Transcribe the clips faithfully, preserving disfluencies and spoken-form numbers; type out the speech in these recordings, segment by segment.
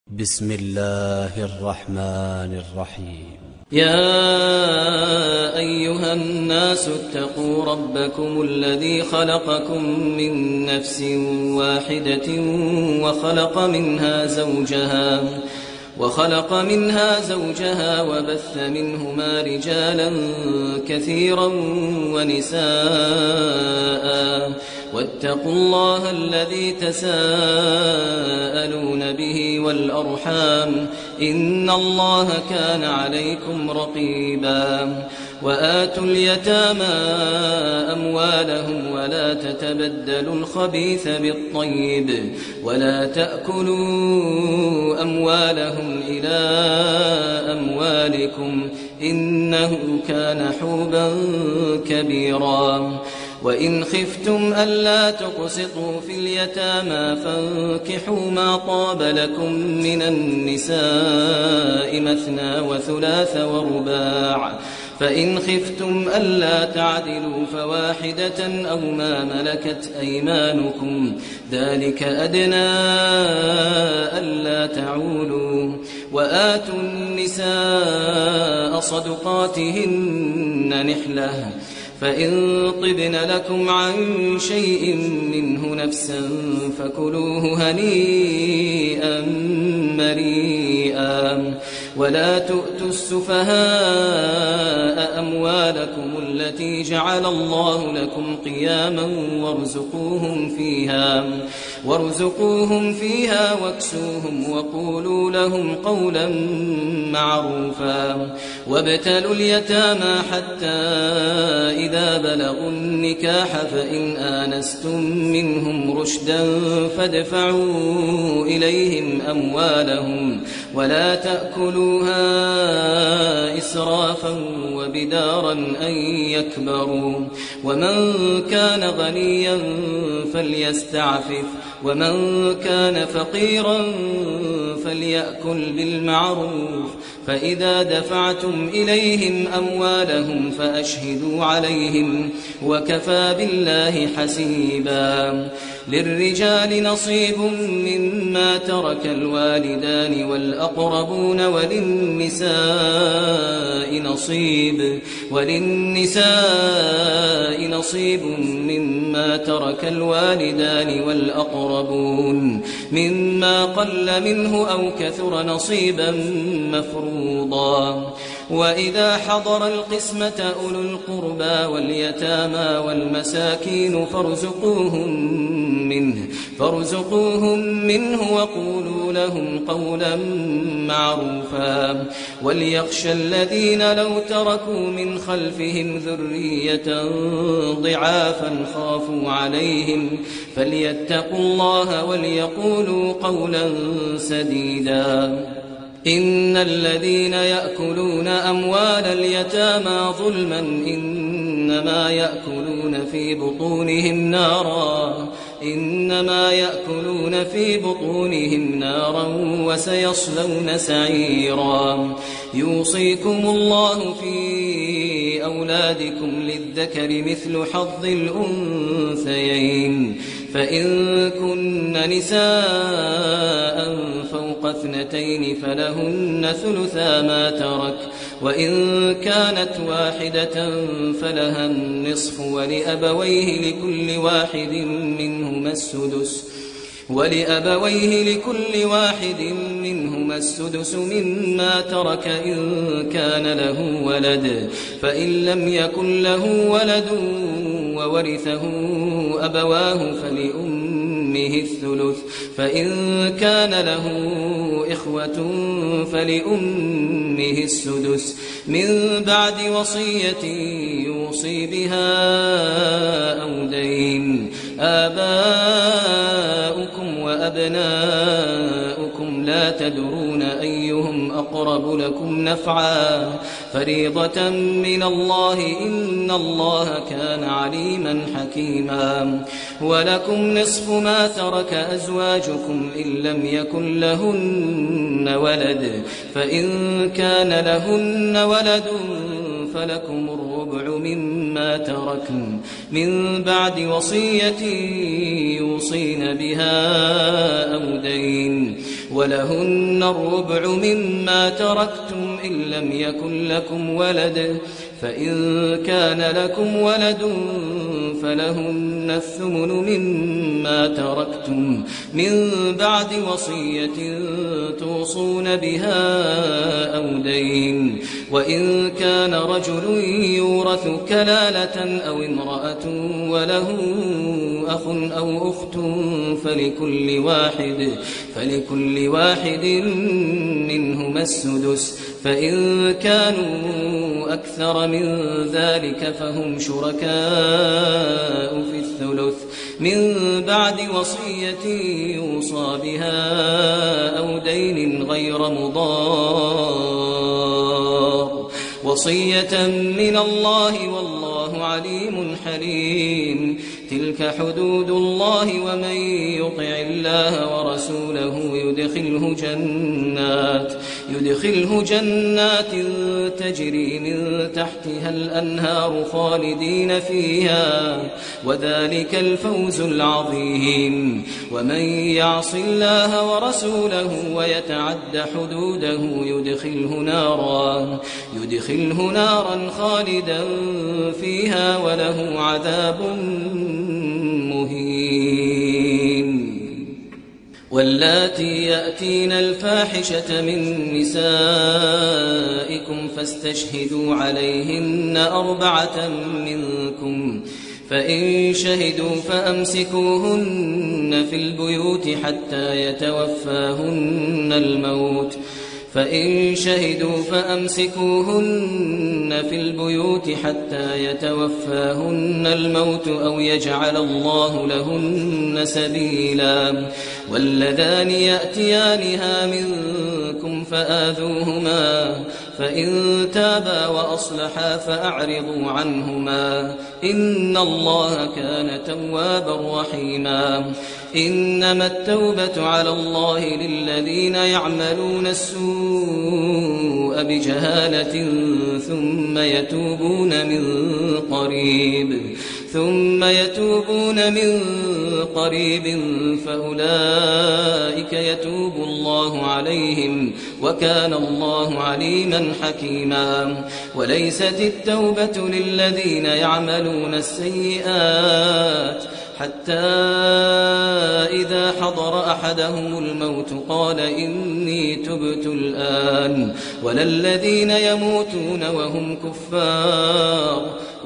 بسم الله الرحمن الرحيم. يا أيها الناس اتقوا ربكم الذي خلقكم من نفس واحدة وخلق منها زوجها وخلق منها زوجها وبث منهما رجالا كثيرا ونساء، واتقوا الله الذي تساءلون به والأرحام، إن الله كان عليكم رقيبا. وآتوا اليتامى أموالهم ولا تتبدلوا الخبيث بالطيب ولا تأكلوا أموالهم إلى أموالكم إنه كان حوبا كبيرا. وإن خفتم ألا تقسطوا في اليتامى فانكحوا ما طاب لكم من النساء مثنى وثلاث ورباع، فإن خفتم ألا تعدلوا فواحدة أو ما ملكت أيمانكم، ذلك أدنى ألا تعولوا. وآتوا النساء صدقاتهن نحلة، فإن طبن لكم عن شيء منه نفسا فكلوه هنيئا مريئا. ولا تؤتوا السفهاء أموالكم التي جعل الله لكم قياما وارزقوهم فيها وارزقوهم فيها واكسوهم وقولوا لهم قولا معروفا. وابتلوا اليتامى حتى إذا بلغوا النكاح فإن آنستم منهم رشدا فادفعوا إليهم أموالهم ولا تأكلوها إسرافا وبدارا أن يكبروا. ومن كان غنيا فليستعفف ومن كان فقيرا فليأكل بالمعروف. فإذا دفعتم إليهم أموالهم فأشهدوا عليهم وكفى بالله حسيبا. للرجال نصيب مما ترك الوالدان والأقربون وللنساء نصيب وللنساء نصيب مما ترك الوالدان والأقربون مما قل منه أو كثر نصيبا مفروضا. وإذا حضر القسمة أولو القربى واليتامى والمساكين فارزقوهم منه فارزقوهم منه وقولوا لهم قولا معروفا. وليخشى الذين لو تركوا من خلفهم ذرية ضعافا خافوا عليهم فليتقوا الله وليقولوا قولا سديدا. إن الذين يأكلون أموال اليتامى ظلما إنما يأكلون في بطونهم نارا إنما يأكلون في بطونهم نارا وسيصلون سعيرا. يوصيكم الله في أولادكم للذكر مثل حظ الأنثيين، فإن كن نساء فوق اثنتين فلهن ثلثا ما ترك، وإن كانت واحدة فلها النصف ولأبويه لكل واحد منهما السدس ولأبويه لكل واحد منهما السدس مما ترك إن كان له ولد، فإن لم يكن له ولد وورثه أبواه فلأمه الثلث، فإن كان له إخوة فلأمه السدس من بعد وصية يوصي بها أو دين. آباؤكم وأبناؤكم لا تدرون أيهم أقرب لكم نفعا فريضة من الله إن الله كان عليما حكيما. ولكم نصف ما ترك أزواجكم إن لم يكن لهن ولد، فإن كان لهن ولد فلكم الربع مما تركن من بعد وصية يوصين بها أو دين. ولهن الربع مما تركتم إن لم يكن لكم ولد فإن كان لكم ولد فلهن الثمن مما تركتم من بعد وصية توصون بها أو دين وإن كان رجل يورث كلالة أو امرأة وله أخ أو أخت فلكل واحد فلكل واحد منهما السدس فإن كانوا أكثر من ذلك فهم شركاء في الثلث من بعد وصية يوصى بها أو دين غير مضار وصية من الله والله عليم حليم تلك حدود الله ومن يطع الله ورسوله يدخله جنات يدخله جنات تجري من تحتها الأنهار خالدين فيها وذلك الفوز العظيم ومن يعص الله ورسوله ويتعد حدوده يدخله نارا يدخله نارا خالدا فيها وله عذاب مهين واللاتي يأتين الفاحشة من نسائكم فاستشهدوا عليهن أربعة منكم فإن شهدوا فأمسكوهن في البيوت حتى يتوفاهن الموت فإن شهدوا فأمسكوهن في البيوت حتى يتوفاهن الموت أو يجعل الله لهن سبيلا واللذان يأتيانها منكم فآذوهما فإن تابا وأصلحا فأعرضوا عنهما إن الله كان توابا رحيما إنما التوبة على الله للذين يعملون السوء بجهالة ثم يتوبون من قريب ثم يتوبون من قريب فأولئك يتوب الله عليهم وكان الله عليما حكيما وليست التوبة للذين يعملون السيئات حتى إذا حضر أحدهم الموت قال إني تبت الآن ولا الذين يموتون وهم كفار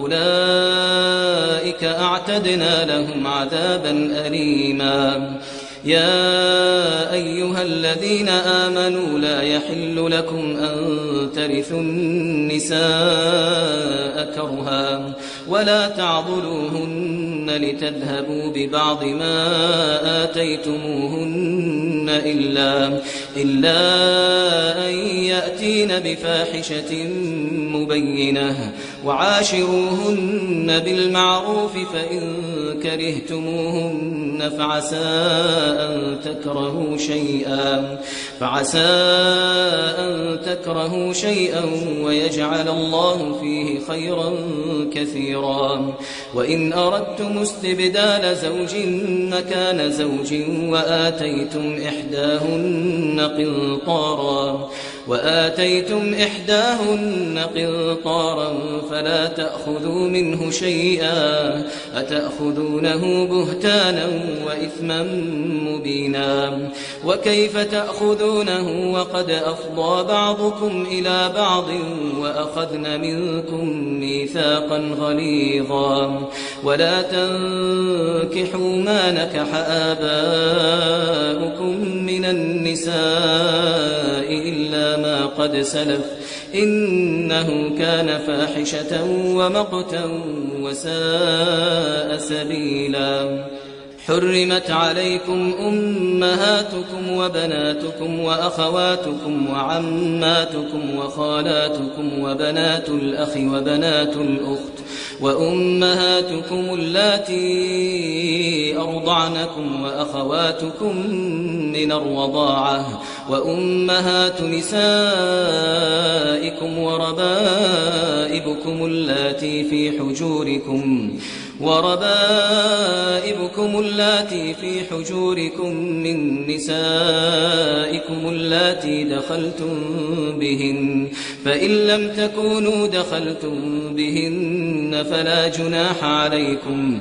أولئك أعتدنا لهم عذابا أليما يا أيها الذين آمنوا لا يحل لكم أن ترثوا النساء كرها ولا تعضلوهن لتذهبوا ببعض ما آتيتموهن إلا, إلا أن يأتين بفاحشة مبينة وعاشروهن بالمعروف فإن كرهتموهن فعسى أن تكرهوا شيئا فعسى أن تكرهوا شيئا ويجعل الله فيه خيرا كثيرا وإن أردتم استبدال زوج مكان زوج وآتيتم إحداهن قنطارا وآتيتم إحداهن قنطارا فلا تأخذوا منه شيئا أتأخذونه بهتانا وإثما مبينا وكيف تأخذونه وقد أفضى بعضكم إلى بعض وأخذن منكم ميثاقا غليظا ولا تنكحوا ما نكح آباؤكم من النساء إلا ما قد سلف إنه كان فاحشة ومقتا وساء سبيلا حرمت عليكم أمهاتكم وبناتكم وأخواتكم وعماتكم وخالاتكم وبنات الأخ وبنات الأخت وأمهاتكم اللاتي أرضعنكم وأخواتكم من الرضاعة وأمهات نسائكم وربائبكم اللاتي في حجوركم وربائبكم اللاتي في حجوركم من نسائكم اللاتي دخلتم بهن فإن لم تكونوا دخلتم بهن فلا جناح عليكم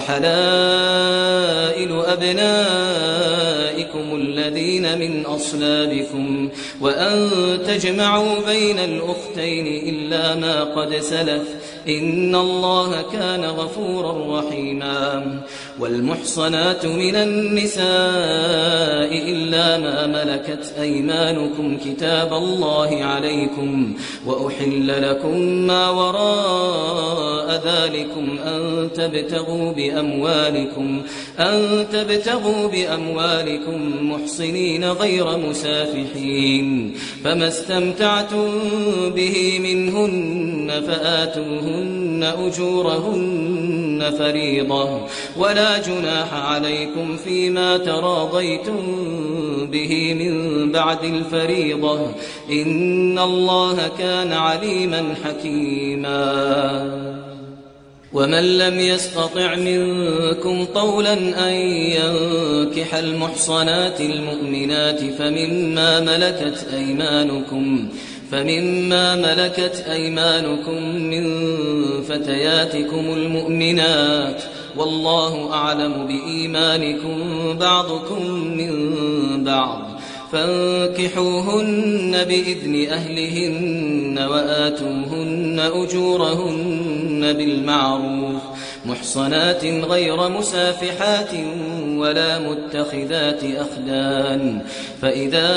وحلائل أبنائكم الذين من أصلابكم وأن تجمعوا بين الأختين إلا ما قد سلف إن الله كان غفورا رحيما والمحصنات من النساء إلا ما ملكت أيمانكم كتاب الله عليكم وأحل لكم ما وراء ذلكم أن تبتغوا بأموالكم أن تبتغوا بأموالكم محصنين غير مسافحين فما استمتعتم به منهن فآتوهن أجورهن فريضة ولا جناح عليكم فيما تراضيتم به من بعد الفريضة إن الله كان عليما حكيما ومن لم يستطع منكم طولا أن ينكح المحصنات المؤمنات فمما ملكت أيمانكم فمما ملكت أيمانكم من فتياتكم المؤمنات والله أعلم بإيمانكم بعضكم من بعض فانكحوهن بإذن أهلهن وآتوهن أجورهن بالمعروف محصنات غير مسافحات ولا متخذات أخدان فإذا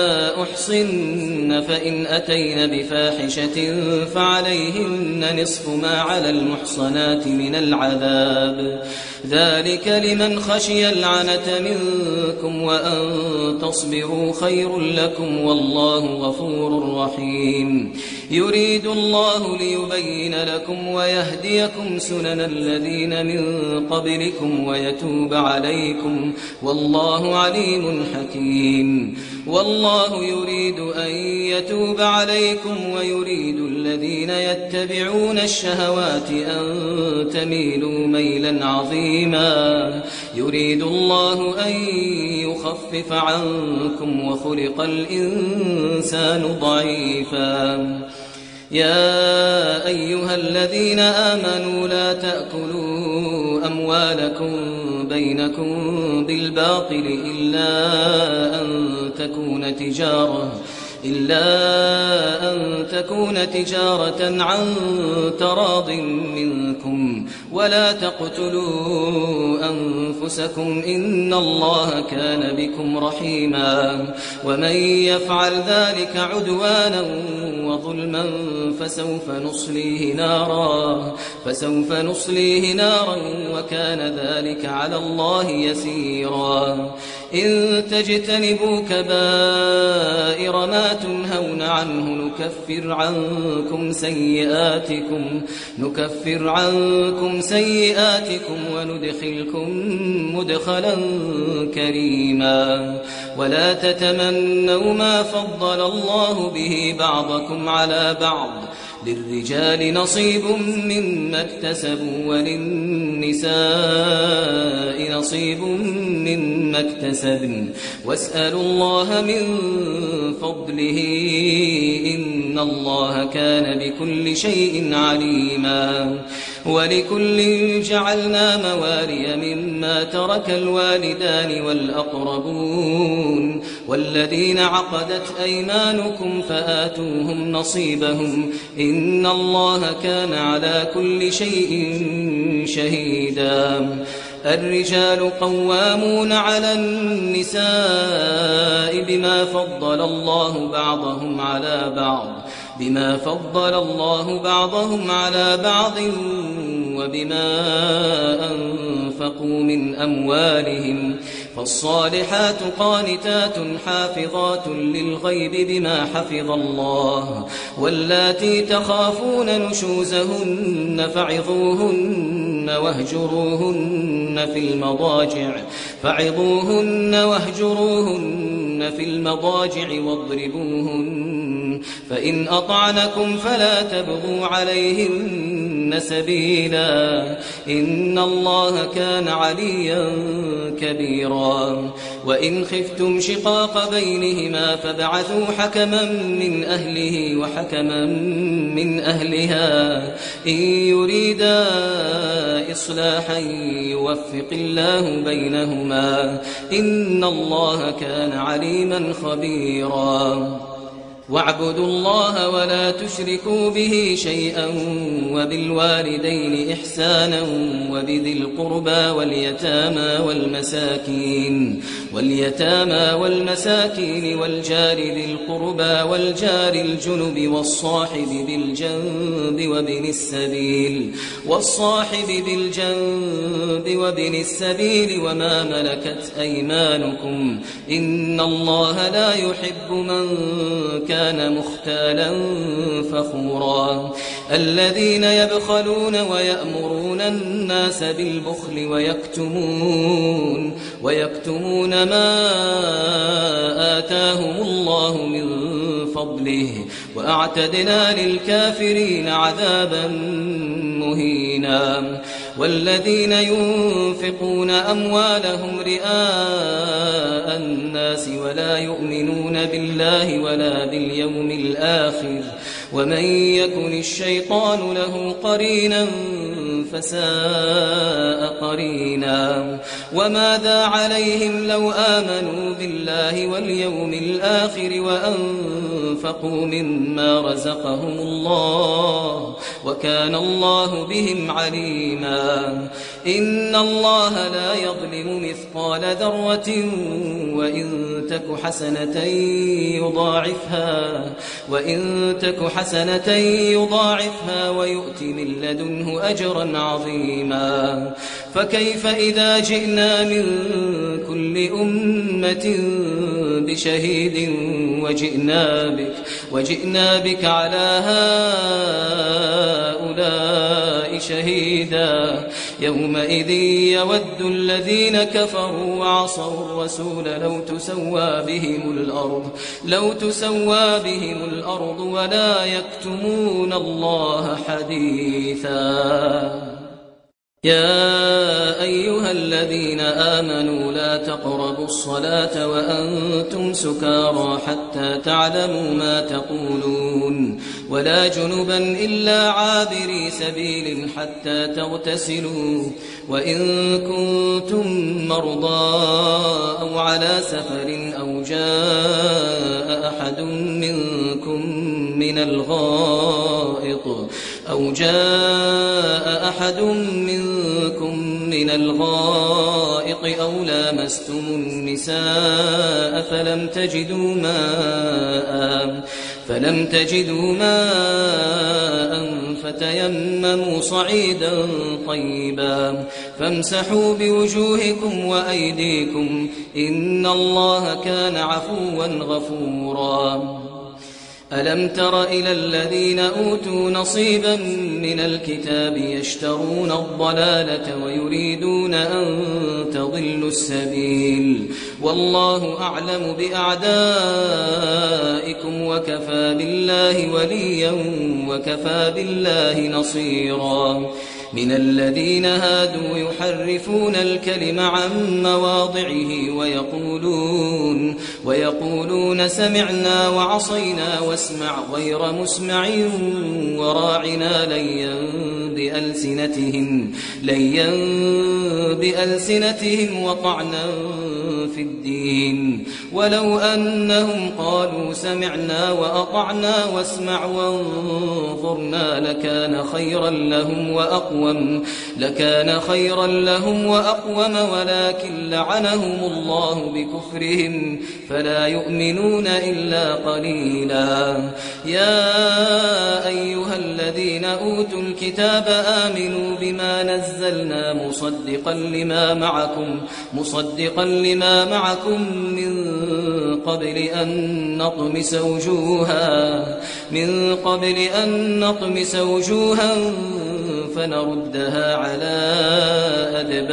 أحصن فإن أتين بفاحشة فعليهن نصف ما على المحصنات من العذاب ذلك لمن خشي العنة منكم وأن تصبروا خير لكم والله غفور رحيم يريد الله ليبين لكم ويهديكم سنن الذين من قبلكم ويتوب عليكم والله عليم حكيم والله يريد أن يتوب عليكم ويريد الذين يتبعون الشهوات أن تميلوا ميلا عظيما يريد الله أن يخفف عنكم وخلق الإنسان ضعيفا يا أيها الذين آمنوا لا تأكلوا أموالكم بينكم بالباطل إلا أن تكون تجارة إلا أن تكون تجارة عن تراض منكم ولا تقتلوا أنفسكم إن الله كان بكم رحيما ومن يفعل ذلك عدوانا وظلما فسوف نصليه نارا فسوف نصليه نارا وكان ذلك على الله يسيرا إن تجتنبوا كبائر ما تنهون عنه نكفر عنكم سيئاتكم نكفر عنكم سيئاتكم وندخلكم مدخلا كريما ولا تتمنوا ما فضل الله به بعضكم على بعض للرجال نصيب مما اكتسبوا وللنساء نصيب مما اكتسبن واسألوا الله من فضله إن الله كان بكل شيء عليما ولكل جعلنا موالي مما ترك الوالدان والأقربون والذين عقدت أيمانكم فآتوهم نصيبهم إن الله كان على كل شيء شهيدا الرجال قوامون على النساء بما فضل الله بعضهم على بعض بما فضل الله بعضهم على بعض وبما أنفقوا من أموالهم فالصالحات قانتات حافظات للغيب بما حفظ الله واللاتي تخافون نشوزهن فعظوهن واهجروهن في المضاجع فعظوهن واهجروهن في المضاجع واضربوهن فإن أطعنكم فلا تبغوا عليهن يهدين سبيلا إن الله كان عليا كبيرا وإن خفتم شقاق بينهما فابعثوا حكما من أهله وحكما من أهلها إن يريدا إصلاحا يوفق الله بينهما إن الله كان عليما خبيرا واعبدوا الله ولا تشركوا به شيئا وبالوالدين إحسانا وبذي القربى واليتامى والمساكين واليتامى والمساكين والجار ذي القربى والجار الجنب والصاحب بالجنب وابن السبيل والصاحب بالجنب وابن السبيل وما ملكت أيمانكم إن الله لا يحب من كان كان مختالا فخورا الذين يبخلون ويأمرون الناس بالبخل ويكتمون ويكتمون ما آتاهم الله من فضله وأعتدنا للكافرين عذابا مهينا والذين ينفقون أموالهم رئاء الناس ولا يؤمنون بالله ولا باليوم الآخر ومن يكن الشيطان له قرينا فساء قرينا وماذا عليهم لو آمنوا بالله واليوم الآخر وأنفقوا مما رزقهم الله وكان الله بهم عليما إن الله لا يظلم مثقال ذرة وإن تك حسنة يضاعفها وإن تك حسنة يضاعفها ويؤت من لدنه أجرا عظيما فكيف إذا جئنا من كل أمة بشهيد وجئنا بك وجئنا بك على هؤلاء شهيدا يومئذ يود الذين كفروا وعصوا الرسول لو تسوى بهم الأرض لو تسوى بهم الأرض ولا يكتمون الله حديثا يا أيها الذين آمنوا لا تقربوا الصلاة وأنتم سكارى حتى تعلموا ما تقولون ولا جنبا إلا عابري سبيل حتى تغتسلوا وإن كنتم مرضى أو على سفر أو جاء أحد منكم من الغائط أو جاء أحد منكم من الغائط أو لامستم النساء فلم تجدوا ماء فلم تجدوا ماء فتيمموا صعيدا طيبا فامسحوا بوجوهكم وأيديكم إن الله كان عفوا غفورا ألم تر إلى الذين أوتوا نصيبا من الكتاب يشترون الضلالة ويريدون أن تضلوا السبيل والله أعلم بأعدائكم وكفى بالله وليا وكفى بالله نصيرا من الذين هادوا يحرفون الكلم عن مواضعه ويقولون ويقولون سمعنا وعصينا واسمع غير مسمع وراعنا ليا بألسنتهم ليا بألسنتهم وطعنا في الدين ولو أنهم قالوا سمعنا وأطعنا واسمع وانظرنا لكان خيرا لهم وأقوم لكان خيرا لهم وأقوم ولكن لعنهم الله بكفرهم فلا يؤمنون إلا قليلا يا أيها الذين أوتوا الكتاب آمنوا بما نزلنا مصدقا لما معكم مصدقا لما معكم من قبل أن نطمس وجوها من قبل أن نطمس وجوها فنردها على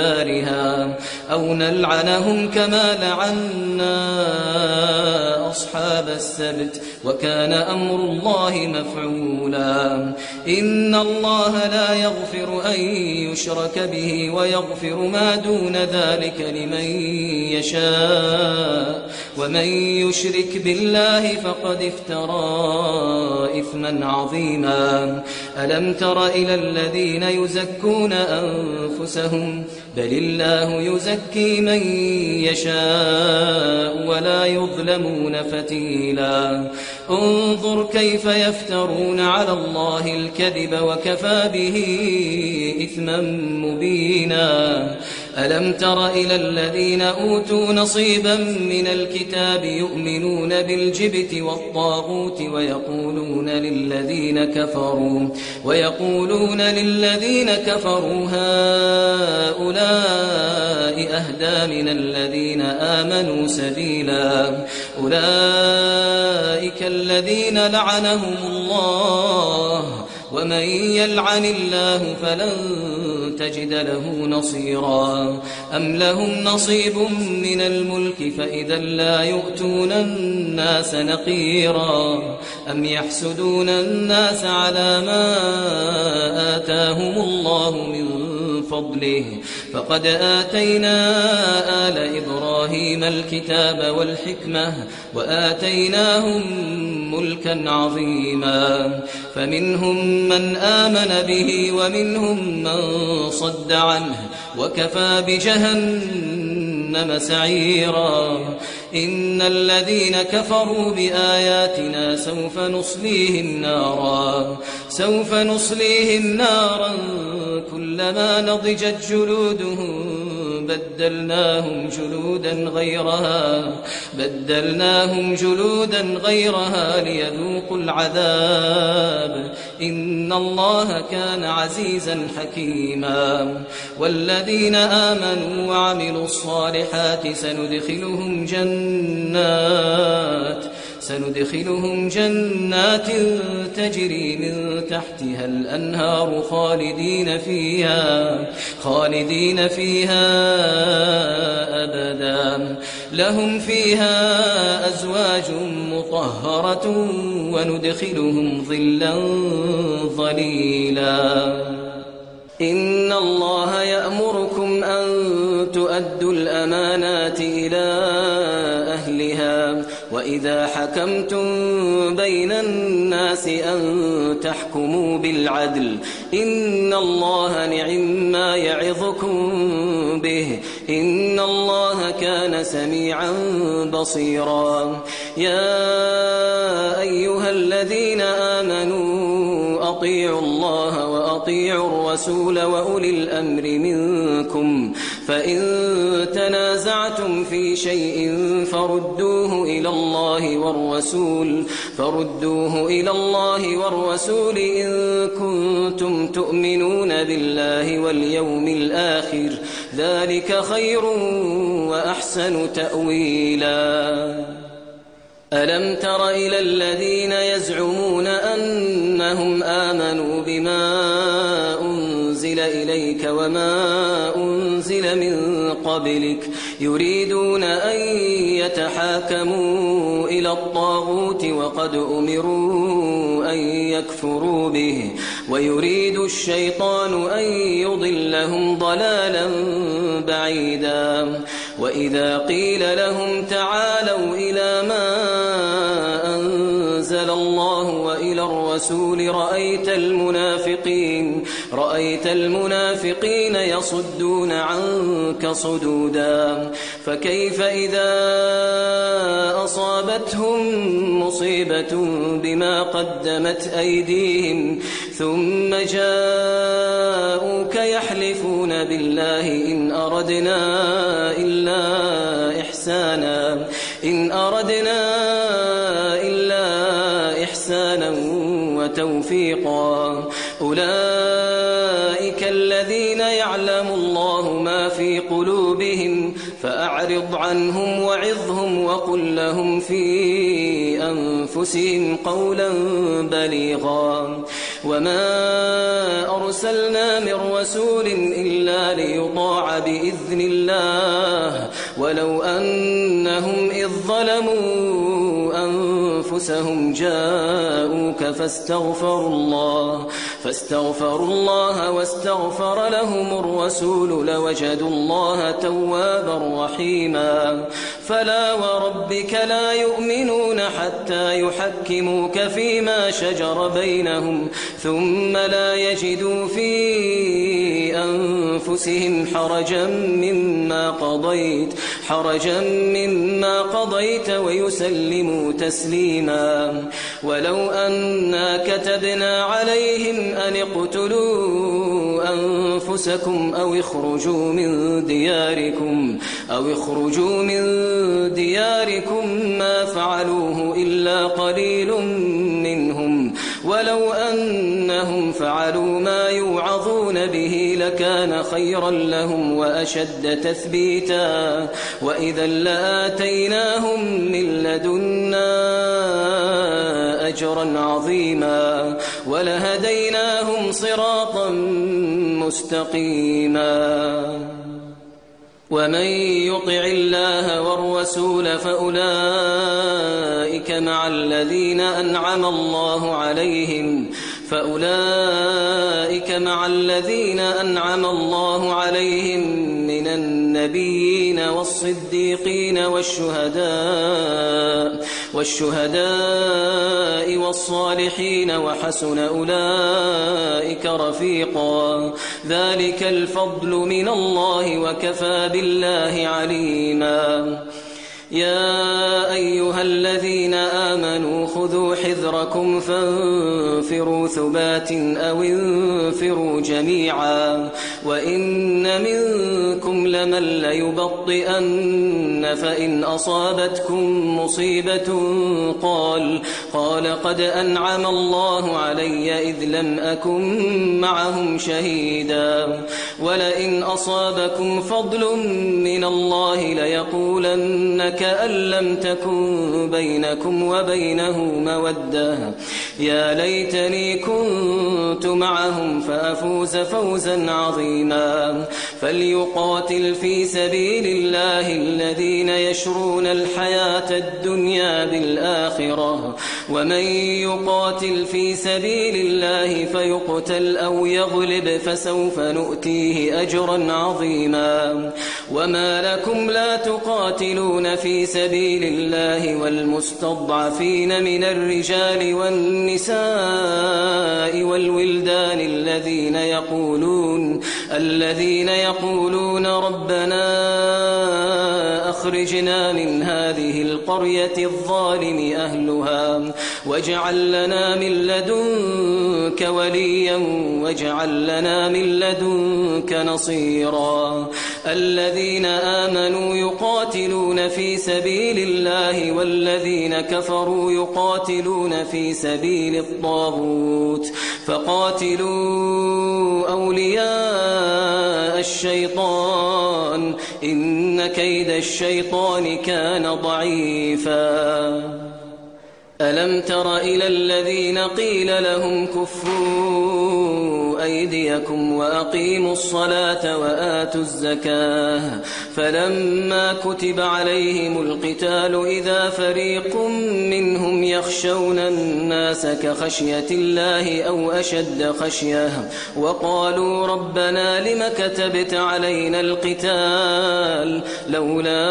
أدبارها أو نلعنهم كما لعنا أصحاب أصحاب السبت وكان أمر الله مفعولا إن الله لا يغفر أن يشرك به ويغفر ما دون ذلك لمن يشاء ومن يشرك بالله فقد افترى إثما عظيما ألم تر إلى الذين يزكون أنفسهم بل الله يزكي من يشاء ولا يظلمون فتيلا انظر كيف يفترون على الله الكذب وكفى به إثما مبينا ألم تر إلى الذين أوتوا نصيبا من الكتاب يؤمنون بالجبت والطاغوت ويقولون للذين كفروا ويقولون للذين كفروا هؤلاء أهدى من الذين آمنوا سبيلا أولئك الذين لعنهم الله ومن يلعن الله فلن تجد له نصيرا أم لهم نصيب من الملك فإذا لا يؤتون الناس نقيرا أم يحسدون الناس على ما آتاهم الله من فضله فقد آتينا آل إبراهيم الكتاب والحكمة وآتيناهم ملكا عظيما فمنهم من آمن به ومنهم من صد عنه وكفى بجهنم سعيرا إن الذين كفروا بآياتنا سوف نصليهم نارا سوف نصليهم نارا كلما نضجت جلودهم بدلناهم جلودا غيرها بدلناهم جلودا غيرها ليذوقوا العذاب إن الله كان عزيزا حكيما والذين آمنوا وعملوا الصالحات سندخلهم جنات سندخلهم جنات تجري من تحتها الأنهار خالدين فيها خالدين فيها أبدا لهم فيها أزواج مطهرة وندخلهم ظلا ظليلا إن الله يأمركم أن تؤدوا الأمانات إلى أهلها وإذا حكمتم بين الناس أن تحكموا بالعدل إن الله نعما يعظكم به إن الله كان سميعا بصيرا يا أيها الذين آمنوا أطيعوا الله وأطيعوا الرسول وأولي الأمر منكم فإن تنازعتم في شيء فردوه إلى الله والرسول فردوه إلى الله والرسول إن كنتم تؤمنون بالله واليوم الآخر ذلك خير وأحسن تأويلا ألم تر إلى الذين يزعمون أنهم آمنوا بما أنزل إليك وما أنزل من قبلك يريدون أن يتحاكموا إلى الطاغوت وقد أمروا أن يكفروا به ويريد الشيطان أن يضلهم ضلالا بعيدا وإذا قيل لهم تعالوا إلى ما أنزل الله وإلى الرسول رأيت المنافقين رأيت المنافقين يصدون عنك صدودا فكيف إذا أصابتهم مصيبة بما قدمت أيديهم ثم جاءوك يحلفون بالله إن أردنا إلا إحسانا إن أردنا إلا إحسانا وتوفيقا أولئك الذين يعلم الله ما في قلوبهم فأعرض عنهم وعظهم وقل لهم في أنفسهم قولا بليغا وما أرسلنا من رسول إلا ليطاع بإذن الله ولو أنهم إذ ظلموا أنفسهم جاءوك فاستغفروا الله فاستغفروا الله واستغفر لهم الرسول لوجدوا الله توابا رحيما فلا وربك لا يؤمنون حتى يحكموك فيما شجر بينهم ثم لا يجدوا في أنفسهم حرجا مما قضيت حرجا مما قضيت ويسلموا تسليما ولو أنا كتبنا عليهم أن اقتلوا أنفسكم أو اخرجوا من دياركم أو اخرجوا من دياركم ما فعلوه إلا قليل منهم ولو أنهم فعلوا ما يوعظون به لكان خيرا لهم وأشد تثبيتا وإذا لآتيناهم من لدنا أجرا عظيما ولهديناهم صراطا مستقيما ومن يطع الله والرسول فأولئك مع الذين أنعم الله عليهم فأولئك مع الذين أنعم الله عليهم من النبيين والصديقين والشهداء والشهداء والصالحين وحسن أولئك رفيقا ذلك الفضل من الله وكفى بالله عليما يا أيها الذين آمنوا خذوا حذركم فانفروا ثبات أو انفروا جميعا وإن منكم لمن ليبطئن فإن أصابتكم مصيبة قال قال قد أنعم الله علي إذ لم أكن معهم شهيدا ولئن أصابكم فضل من الله ليقولن كأن لم تكن بينكم وبينه مودة يا ليتني كنت معهم فأفوز فوزا عظيما فليقاتل في سبيل الله الذين يشرون الحياة الدنيا بالآخرة ومن يقاتل في سبيل الله فيقتل أو يغلب فسوف نؤتيه أجرا عظيما وما لكم لا تقاتلون في سبيل الله والمستضعفين من الرجال والنساء والولدان الذين يقولون الذين يقولون ربنا أخرجنا من هذه القرية الظالم أهلها واجعل لنا من لدنك وليا واجعل لنا من لدنك نصيرا الذين آمنوا يقاتلون في سبيل الله والذين كفروا يقاتلون في سبيل الطاغوت فقاتلوا أولياء الشيطان إن كيد الشيطان كان ضعيفا ألم تر إلى الذين قيل لهم كفوا أيديكم وأقيموا الصلاة وآتوا الزكاة فلما كتب عليهم القتال إذا فريق منهم يخشون الناس كخشية الله أو أشد خشية وقالوا ربنا لم كتبت علينا القتال لولا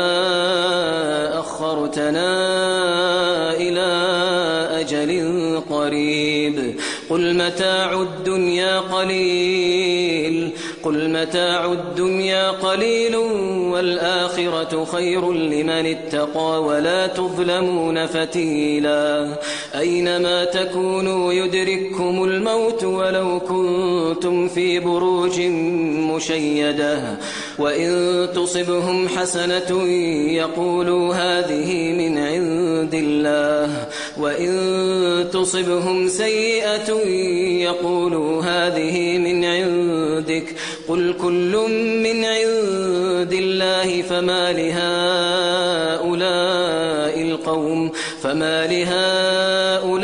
أخرتنا إلى أجل قريب قل متاع الدنيا قليل قل متاع الدنيا قليل والآخرة خير لمن اتقى ولا تظلمون فتيلا أينما تكونوا يدرككم الموت ولو كنتم في بروج مشيدة وإن تصبهم حسنة يقولوا هذه من عند الله وإن تصبهم سيئة يقولوا هذه من عندك قل كل من عند الله فما لهؤلاء القوم فما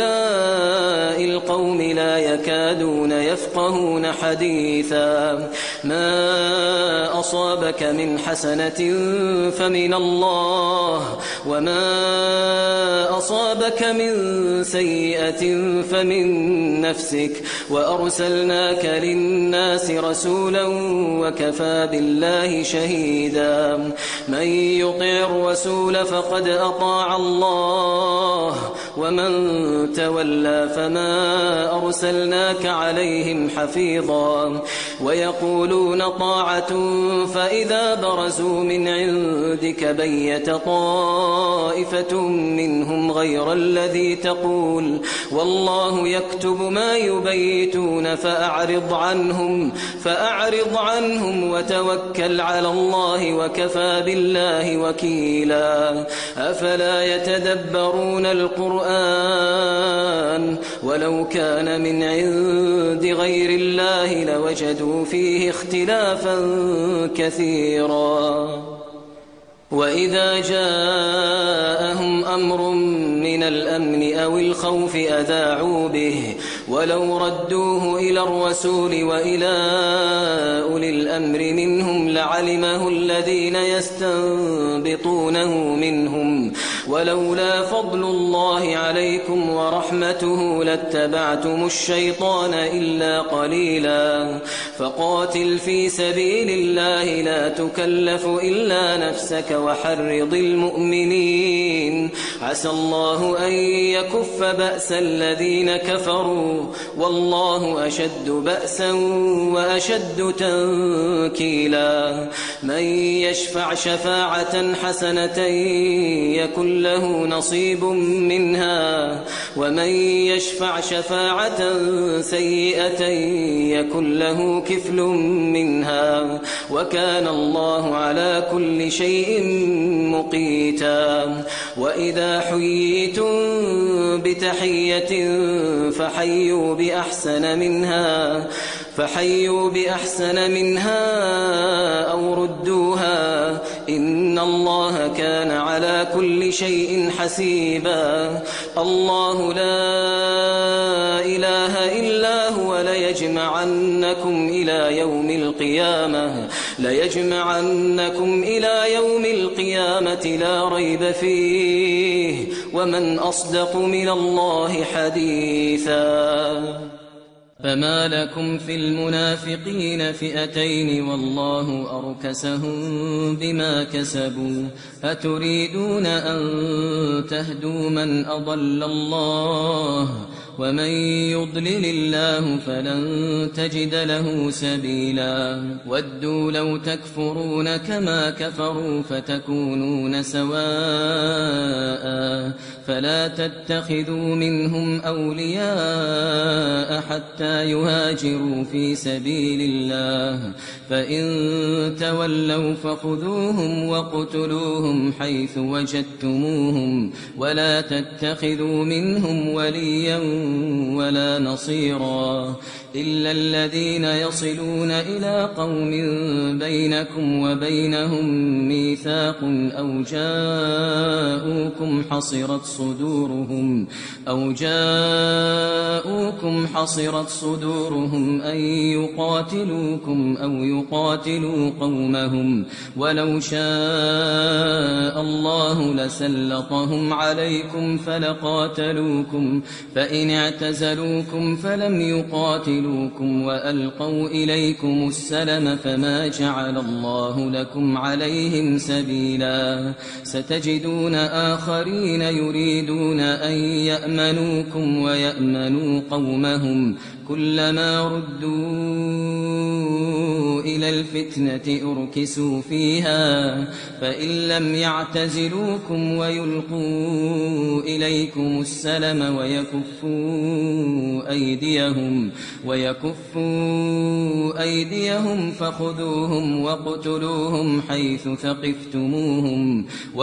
لهؤلاء القوم لا يكادون يفقهون حديثا ما أصابك من حسنة فمن الله وما أصابك من سيئة فمن نفسك وأرسلناك للناس رسولا وكفى بالله شهيدا من يطع الرسول فقد أطاع الله ومن تولى فما أرسلناك عليهم حفيظا ويقولون طاعة فإذا برزوا من عندك بيت طائفة منهم غير الذي تقول والله يكتب ما يبيتون فأعرض عنهم فأعرض عنهم وتوكل على الله وكفى بالله وكيلا أفلا يتدبرون القرآن ولو كان من عند غير الله لوجدوا فيه اختلافا كثيرا وإذا جاءهم أمر من الأمن أو الخوف أذاعوا به ولو ردوه إلى الرسول وإلى أولي الأمر منهم لعلمه الذين يستنبطونه منهم ولولا فضل الله عليكم ورحمته لاتبعتم الشيطان إلا قليلا فقاتل في سبيل الله لا تكلف إلا نفسك وحرض المؤمنين عسى الله أن يكف بأس الذين كفروا والله أشد بأسا وأشد تنكيلا من يشفع شفاعة حسنة يكن له نصيب منها ومن يشفع شفاعة سيئة يكن له كفل منها وكان الله على كل شيء مقيتا وإذا حييتم بتحية فحيوا بأحسن منها فحيوا بأحسن منها أو ردوها إن الله كان على كل شيء حسيبا الله لا إله إلا هو ليجمعنكم إلى يوم القيامة ليجمعنكم إلى يوم القيامة لا ريب فيه ومن أصدق من الله حديثا فما لكم في المنافقين فئتين والله أركسهم بما كسبوا أتريدون أن تهدوا من أضل الله ومن يضلل الله فلن تجد له سبيلا ودوا لو تكفرون كما كفروا فتكونون سواء فلا تتخذوا منهم أولياء حتى يهاجروا في سبيل الله فإن تولوا فخذوهم وقتلوهم حيث وجدتموهم ولا تتخذوا منهم وليا ولا نصيرا إلا الذين يصلون إلى قوم بينكم وبينهم ميثاق أو جاءوكم حصرت صدورهم أو جاءوكم حصرت صدورهم أن يقاتلوكم أو يقاتلوا قومهم ولو شاء الله لسلطهم عليكم فلقاتلوكم فإن اعتزلوكم فلم يقاتلوكم وألقوا إليكم السلم فما جعل الله لكم عليهم سبيلا ستجدون آخرين يريدون أن يأمنوكم ويأمنوا قومهم كلما ردوا إلى الفتنة أركسوا فيها فإن لم يعتزلوكم ويلقوا إليكم السلم ويكفوا أيديهم ويكفوا أيديهم فخذوهم واقتلوهم حيث ثقفتموهم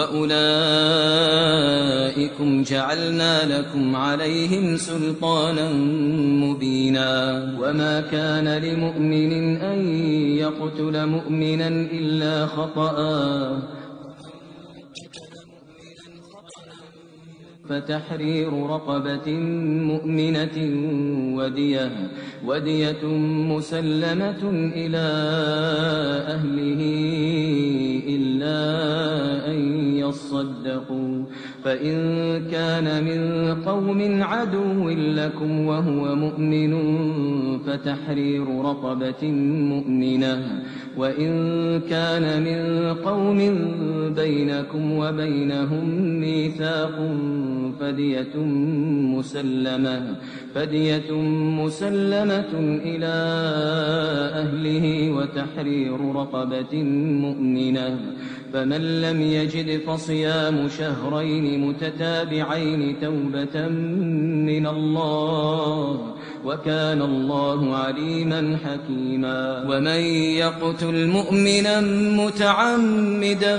وأولئكم جعلنا لكم عليهم سلطانا مبينا وما كان لمؤمن أن يقتل مؤمنا إلا خطأ فتحرير رقبة مؤمنة ودية, ودية مسلمة إلى أهله إلا أن يصدقوا فإن كان من قوم عدو لكم وهو مؤمن فتحرير رقبة مؤمنة وإن كان من قوم بينكم وبينهم ميثاق فدية مسلمة فدية مسلمة إلى أهله وتحرير رقبة مؤمنة فمن لم يجد فصيام شهرين متتابعين توبة من الله وكان الله عليما حكيما ومن يقتل مؤمنا متعمدا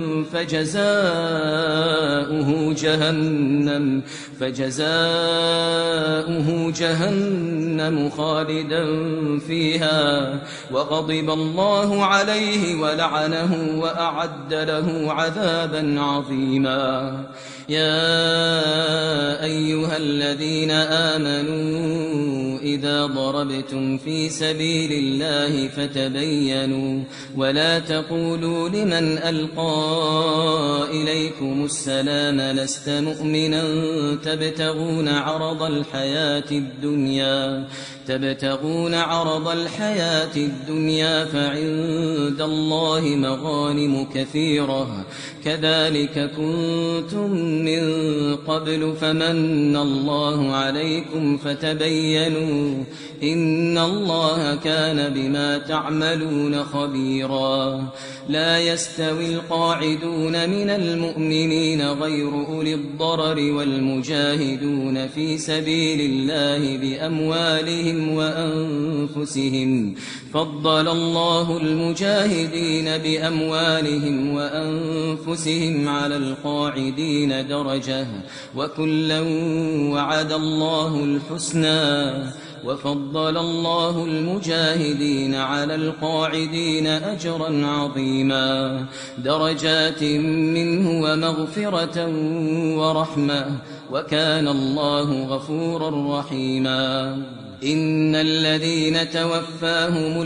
فجزاؤه جهنم فجزاؤه جهنم خالدا فيها وغضب الله عليه ولعنه وأعد له عذابا عظيما يا أيها الذين آمنوا إذا ضربتم في سبيل الله فتبينوا ولا تقولوا لمن ألقى إليكم السلام لست مؤمنا تبتغون عرض الحياة الدنيا تبتغون عرض الحياة الدنيا فعند الله مغانم كثيرة كذلك كنتم من قبل فمن الله عليكم فتبينوا إن الله كان بما تعملون خبيرا لا يستوي القاعدون من المؤمنين غير أولي الضرر والمجاهدون في سبيل الله بأموالهم وأنفسهم فضل الله المجاهدين بأموالهم وأنفسهم على القاعدين درجة وكلا وعد الله الحسنى وفضل الله المجاهدين على القاعدين أجرا عظيما درجات منه ومغفرة ورحمة وكان الله غفورا رحيما إن الذين توفاهم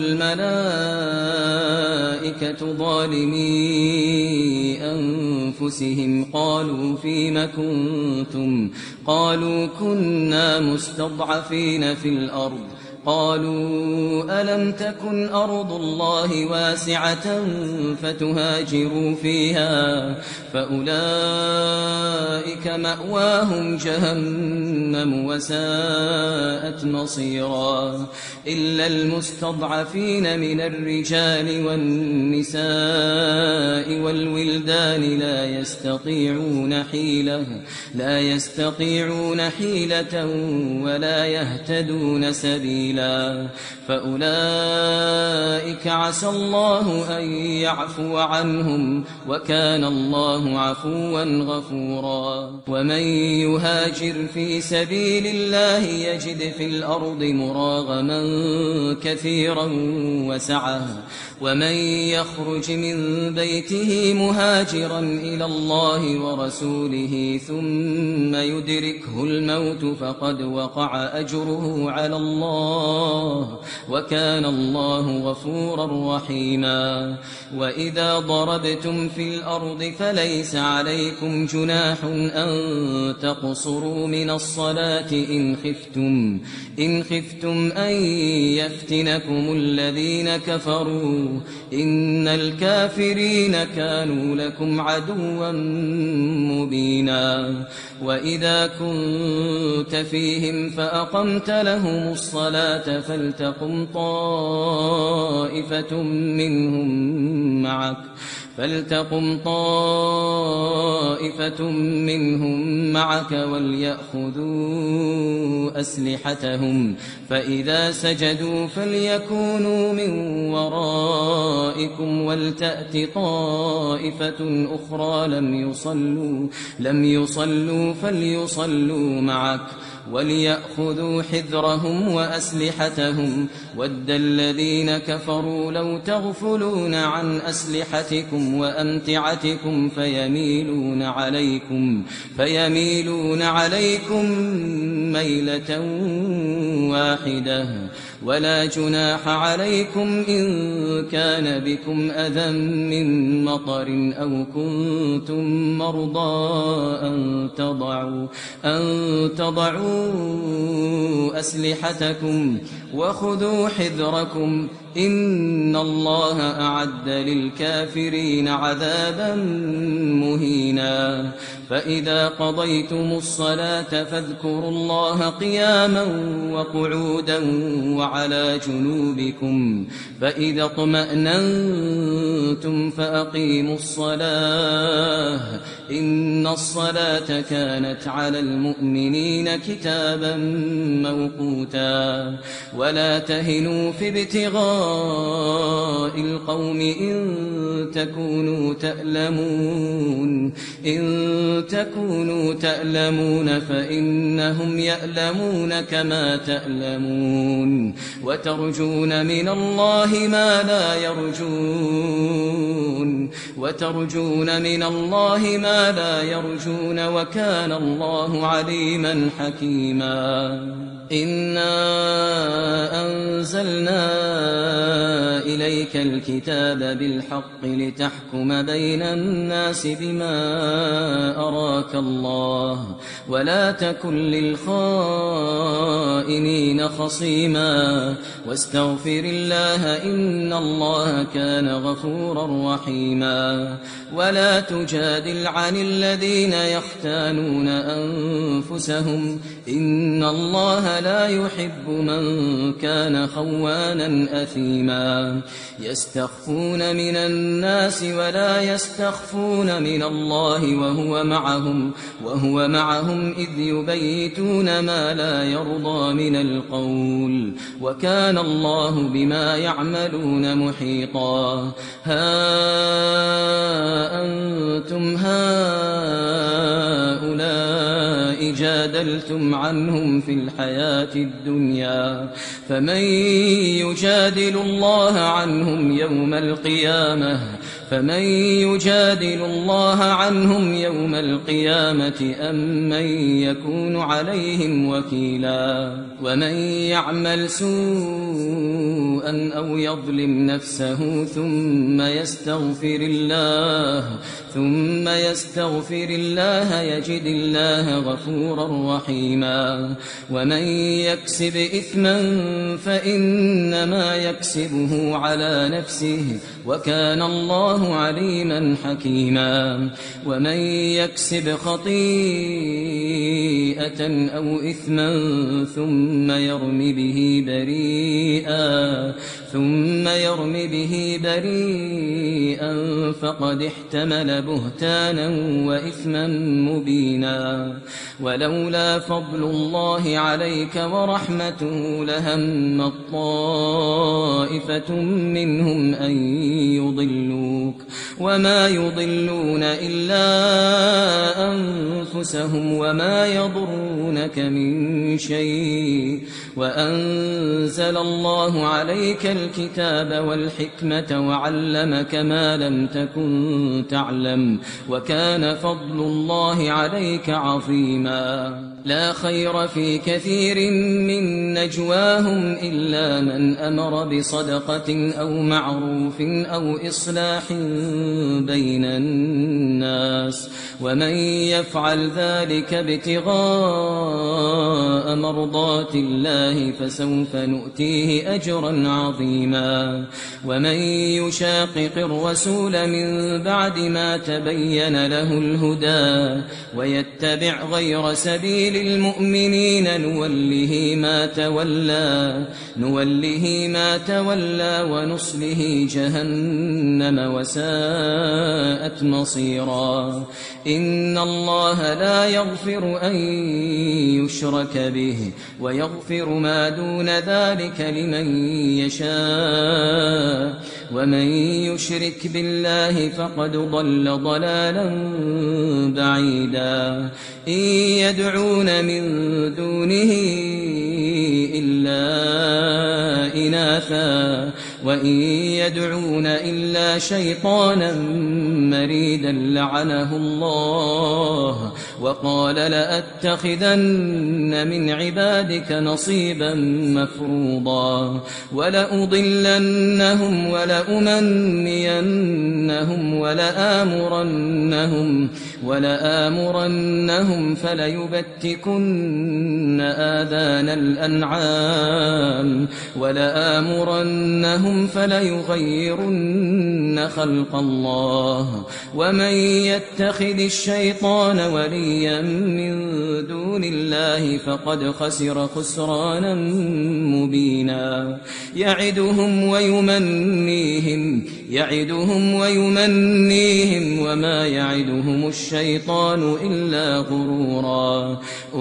الملائكة ظالمي أنفسهم قالوا فيم كنتم قالوا كنا مستضعفين في الأرض قالوا ألم تكن أرض الله واسعة فتهاجروا فيها فأولئك مأواهم جهنم وساءت مصيرا إلا المستضعفين من الرجال والنساء والولدان لا يستطيعون حيلة لا يستطيعون حيلة ولا يهتدون سبيلا فأولئك عسى الله أن يعفو عنهم وكان الله عفوا غفورا ومن يهاجر في سبيل الله يجد في الأرض مراغما كثيرا وسعة ومن يخرج من بيته مهاجرا إلى الله ورسوله ثم يدركه الموت فقد وقع أجره على الله وكان الله غفورا رحيما وإذا ضربتم في الأرض فليس عليكم جناح أن تقصروا من الصلاة إن خفتم إن خفتم أن يفتنكم الذين كفروا إن الكافرين كانوا لكم عدوا مبينا وإذا كنت فيهم فأقمت لهم الصلاة فلتقم طائفة منهم معك فلتقم طائفة منهم معك وليأخذوا أسلحتهم فإذا سجدوا فليكونوا من ورائكم ولتأت طائفة أخرى لم يصلوا لم يصلوا فليصلوا معك وليأخذوا حذرهم وأسلحتهم ود الذين كفروا لو تغفلون عن أسلحتكم ألسنتكم وأمتعتكم فيميلون عليكم فيميلون عليكم ميلة واحدة ولا جناح عليكم إن كان بكم أذى من مطر أو كنتم مرضى أن تضعوا, أن تضعوا أسلحتكم وخذوا حذركم إن الله أعد للكافرين عذابا مهينا فإذا قضيتم الصلاة فاذكروا الله قياما وقعودا وعلى جنوبكم فإذا اطمأننتم فأقيموا الصلاة إن الصلاة كانت على المؤمنين كتابا موقوتا ولا تهنوا في ابتغاء القوم إن تكونوا تألمون إن تكونوا تألمون فإنهم يألمون كما تألمون وترجون من الله ما لا يرجون وترجون من الله ما لا يرجون وكان الله عليما حكيما إنا أنزلنا إليك الكتاب بالحق لتحكم بين الناس بما أراك الله ولا تكن للخائنين خصيما واستغفر الله إن الله كان غفورا رحيما ولا تجادل عن الذين يختانون أنفسهم إن الله لا يحب من كان خوانا أثيما يستخفون من الناس ولا يستخفون من الله وهو معهم وهو معهم إذ يبيتون ما لا يرضى من القول وكان الله بما يعملون محيطا ها أنتم هؤلاء جادلتم عنهم في الحياة الدنيا فمن يجادل الله عنهم يوم القيامة فمن يجادل الله عنهم يوم القيامة أم من يكون عليهم وكيلا ومن يعمل سوءا أو يظلم نفسه ثم يستغفر الله ثم يستغفر الله يجد الله غفورا رحيما ومن يكسب إثما فإنما يكسبه على نفسه وكان الله عليما حكيما ومن يكسب خطيئة أو إثما ثم يرم به بريئا ثم يرم به بريئا فقد احتمل بهتانا وإثما مبينا ولولا فضل الله عليك ورحمته لهم طائفة منهم أن يضلوك وما يضلون إلا أنفسهم وما يضرونك من شيء وأنزل الله عليك الكتاب والحكمة وعلمك ما لم تكن تعلم وكان فضل الله عليك عظيما لا خير في كثير من نجواهم إلا من أمر بصدقة أو معروف أو إصلاح بين الناس ومن يفعل ذلك ابتغاء مرضات الله فسوف نؤتيه أجرا عظيما ومن يشاقق الرسول من بعد ما تبين له الهدى ويتبع غير سبيل المؤمنين نوله ما تولى نوله ما تولى ونصله جهنم وساءت مصيرا إن الله لا يغفر أن يشرك به ويغفر ما دون ذلك لمن يشاء ومن يشرك بالله فقد ضل ضلالا بعيدا إن يدعون من دونه إلا إناثا وإن يدعون إلا شيطانا مريدا لعنه الله وقال لأتخذن من عبادك نصيبا مفروضا ولأضلنهم ولأمنينهم ولآمرنهم ولآمرنهم فليبتكن آذان الأنعام ولآمرنهم فليغيرن خلق الله ومن يتخذ الشيطان وليا من دون الله فقد خسر خسرانا مبينا يعدهم ويمنيهم يعدهم ويمنيهم وما يعدهم الشيطان إلا غرورا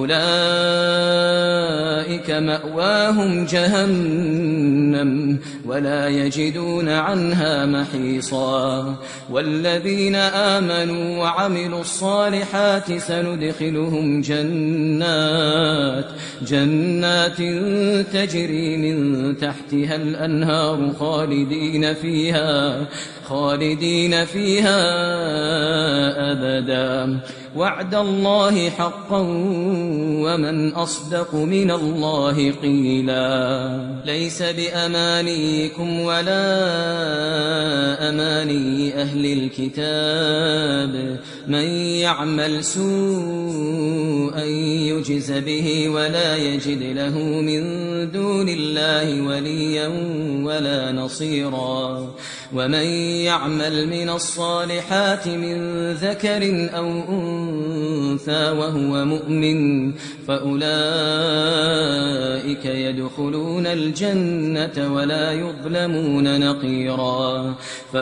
أولئك مأواهم جهنم ولا يجدون عنها محيصا والذين آمنوا وعملوا الصالحات سندخلهم جنات جنات تجري من تحتها الأنهار خالدين فيها خالدين فيها أبدا وعد الله حقا ومن أصدق من الله قيلا ليس بأمانيكم ولا أماني أهل الكتاب من يعمل سوءا يجز به ولا يجد له من دون الله وليا ولا نصيرا ومن يعمل من الصالحات من ذكر أو أنثى وهو مؤمن فأولئك يدخلون الجنة ولا يظلمون نقيرا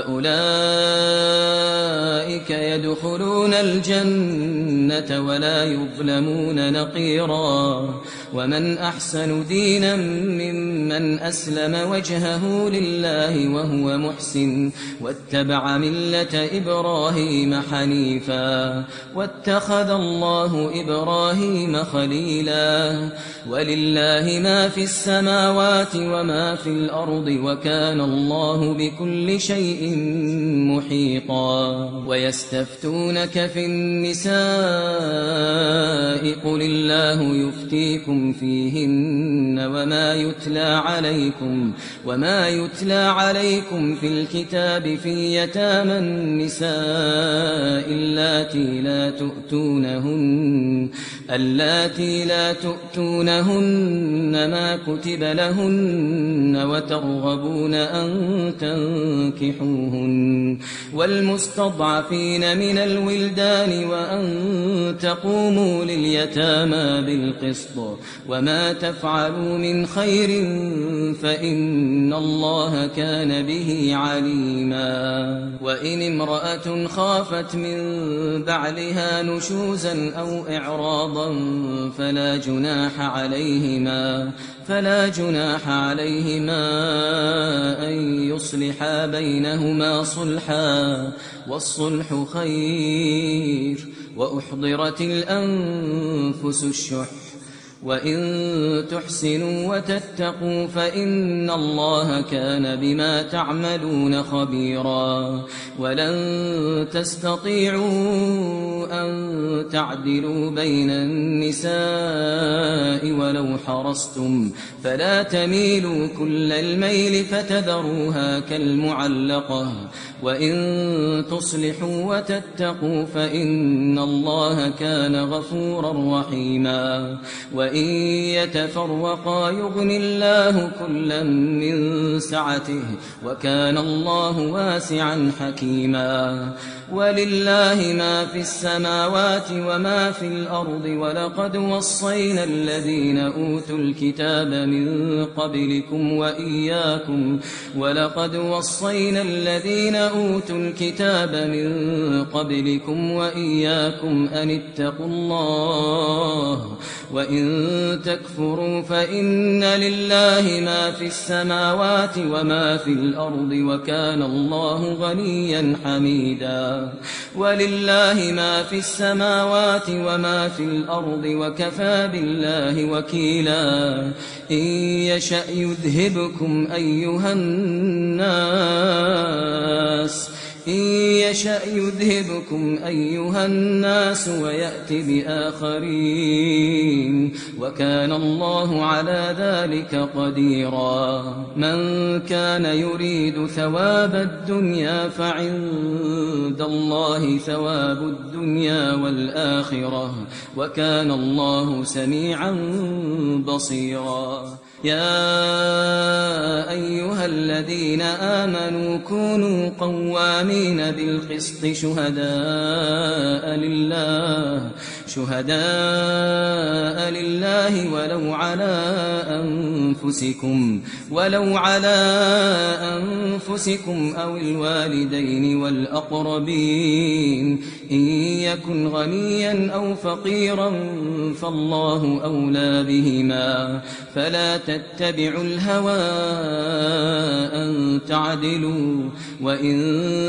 فأولئك يدخلون الجنة ولا يظلمون نقيرا ومن أحسن دينا ممن أسلم وجهه لله وهو محسن واتبع ملة إبراهيم حنيفا واتخذ الله إبراهيم خليلا ولله ما في السماوات وما في الأرض وكان الله بكل شيء محيطا ويستفتونك في النساء قل الله يفتيكم فيهن وما يتلى عليكم وما يتلى عليكم في الكتاب في يتامى النساء اللاتي لا تؤتونهن اللاتي لا تؤتونهن ما كتب لهن وترغبون أن تنكحوهن والمستضعفين من الولدان وأن تقوموا لليتامى بالقسط وما تفعلوا من خير فإن الله كان به عليما وإن امرأة خافت من بعلها نشوزا أو إعراضا فلا جناح عليهما فلا جناح عليهما أن يصلحا بينهما صلحا والصلح خير وأحضرت الأنفس الشح وإن تحسنوا وتتقوا فإن الله كان بما تعملون خبيرا ولن تستطيعوا أن تعدلوا بين النساء ولو حرصتم فلا تميلوا كل الميل فتذروها كالمعلقة وإن تصلحوا وتتقوا فإن الله كان غفورا رحيما وإن يتفرقا يغني الله كلا من سعته وكان الله واسعا حكيما ولله ما في السماوات وما في الأرض ولقد وصينا الذين أوتوا الكتاب من قبلكم وإياكم ولقد وصينا الذين أوتوا الكتاب من قبلكم وإياكم أن اتقوا الله وإن تكفروا فإن لله ما في السماوات وما في الأرض وكان الله غنيا حميدا ولله ما في السماوات وما في الأرض وكفى بالله وكيلا إن يشأ يذهبكم أيها الناس إن يشأ يذهبكم أيها الناس ويأت بآخرين وكان الله على ذلك قديرا من كان يريد ثواب الدنيا فعند الله ثواب الدنيا والآخرة وكان الله سميعا بصيرا يا أيها الذين آمنوا كونوا قوامين بالقسط شهداء لله شهداء لله ولو على أنفسكم ولو على أنفسكم أو الوالدين والأقربين إن يكن غنيا أو فقيرا فالله أولى بهما فلا تتبعوا الهوى أن تعدلوا وإن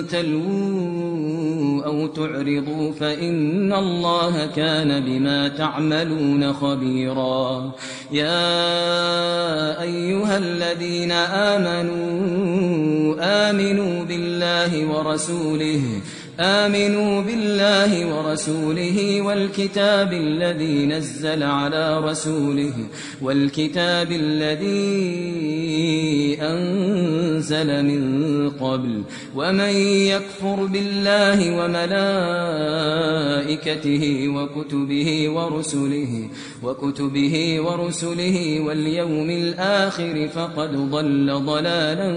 تلووا أو تعرضوا فإن الله كان بما تعملون خبيرا يا أيها الذين آمنوا آمنوا بالله ورسوله آمنوا بالله ورسوله والكتاب الذي نزل على رسوله والكتاب الذي أنزل من قبل ومن يكفر بالله وملائكته وكتبه ورسله وكتبه ورسله واليوم الآخر فقد ضل ضلالا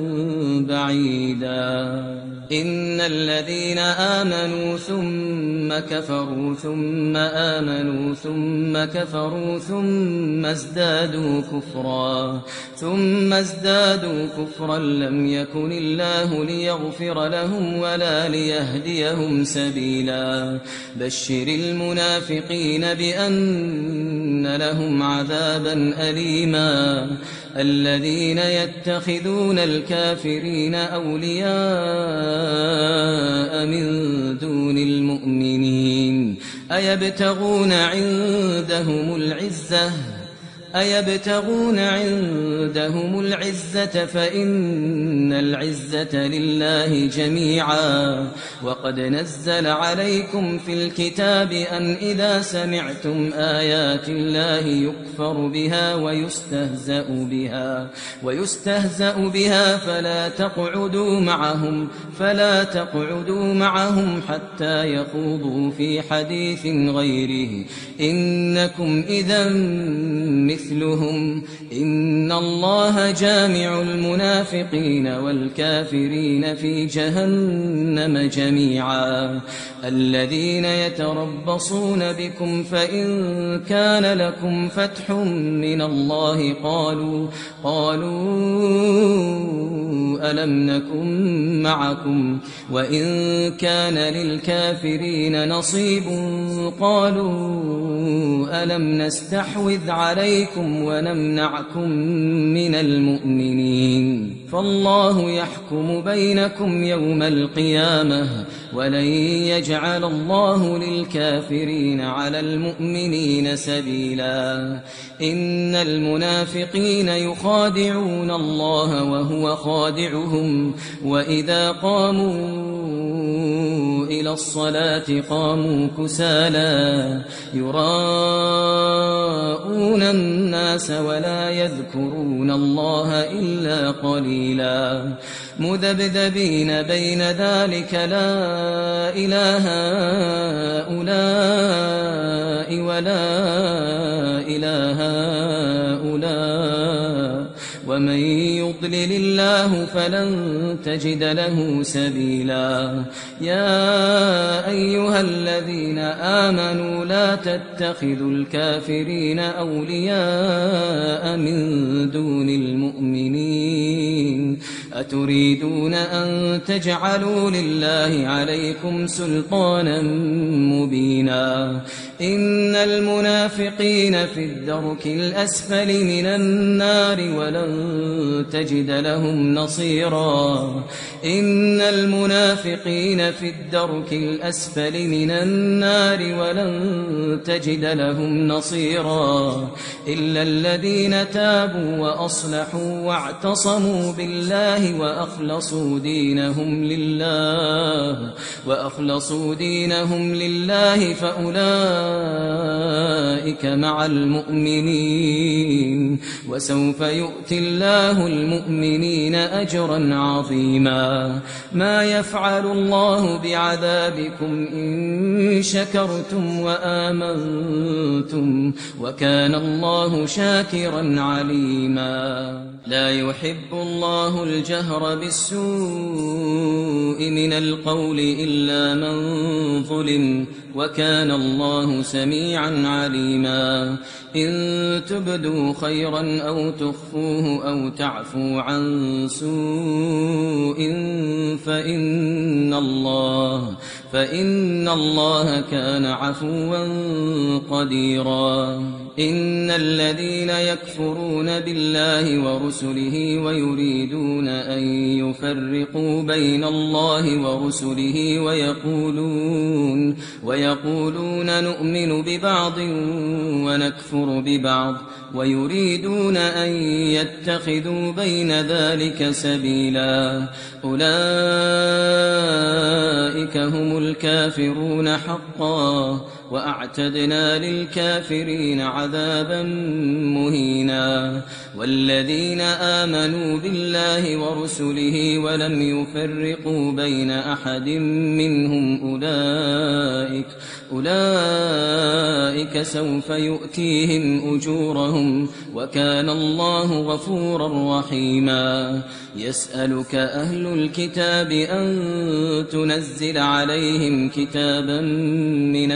بعيدا إن الذين آمنوا ثم كفروا ثم آمنوا ثم كفروا ثم ازدادوا كفرا ثم ازدادوا كفرا لم يكن الله ليغفر لهم ولا ليهديهم سبيلا بشر المنافقين بأن لهم عذابا أليما الذين يتخذون الكافرين أولياء من دون المؤمنين أيبتغون عندهم العزة أيبتغون عندهم العزة فإن العزة لله جميعا وقد نزل عليكم في الكتاب أن إذا سمعتم آيات الله يكفر بها ويستهزأ بها ويستهزأ بها فلا تقعدوا معهم فلا تقعدوا معهم حتى يخوضوا في حديث غيره إنكم إذا مثلهم إن الله جامع المنافقين والكافرين في جهنم جميعا الذين يتربصون بكم فإن كان لكم فتح من الله قالوا قالوا ألم نكن معكم وإن كان للكافرين نصيب قالوا ألم نستحوذ عليكم ونمنعكم من المؤمنين فالله يحكم بينكم يوم القيامة ولن يجعل الله للكافرين على المؤمنين سبيلا إن المنافقين يخادعون الله وهو خادعهم وإذا قاموا إلى الصلاة قاموا كسالى يراءون الناس ولا يذكرون الله إلا قليلا مذبذبين بين ذلك لا إله هؤلاء ولا إله هؤلاء ومن يضلل الله فلن تجد له سبيلا يا أيها الذين آمنوا لا تتخذوا الكافرين أولياء من دون المؤمنين أتريدون أن تجعلوا لله عليكم سلطانا مبينا إن المنافقين في الدرك الأسفل من النار ولن تجد لهم نصيرا إن المنافقين في الدرك الأسفل من النار ولن تجد لهم نصيرا إلا الذين تابوا وأصلحوا واعتصموا بالله وأخلصوا دينهم لله وأخلصوا دينهم لله فأولئك مع المؤمنين وسوف يؤتي الله المؤمنين أجرا عظيما ما يفعل الله بعذابكم إن شكرتم وآمنتم وكان الله شاكرا عليما لا يحب الله الجهر بالسوء من القول إلا من ظلم وكان الله سميعا عليما إن تبدوا خيرا أو تخفوه أو تعفوا عن سوء فإن الله فإن الله كان عفوا قديرا إن الذين يكفرون بالله ورسله ويريدون أن يفرقوا بين الله ورسله ويقولون ويقولون نؤمن ببعض ونكفر ببعض ويريدون أن يتخذوا بين ذلك سبيلا أولئك هم الكافرون حقا وأعتدنا للكافرين عذابا مهينا والذين آمنوا بالله ورسله ولم يفرقوا بين أحد منهم أولئك أولئك سوف يؤتيهم أجورهم وكان الله غفورا رحيما يسألك أهل الكتاب أن تنزل عليهم كتابا من